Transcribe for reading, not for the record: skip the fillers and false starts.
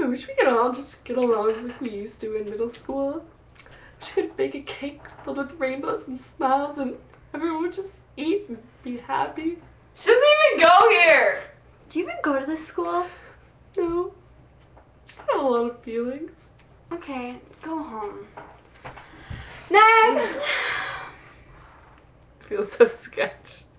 I wish we could all just get along like we used to in middle school. We could bake a cake filled with rainbows and smiles and everyone would just eat and be happy. She doesn't even go here! Do you even go to this school? No. Just have a lot of feelings. Okay, go home. Next! I feel so sketched.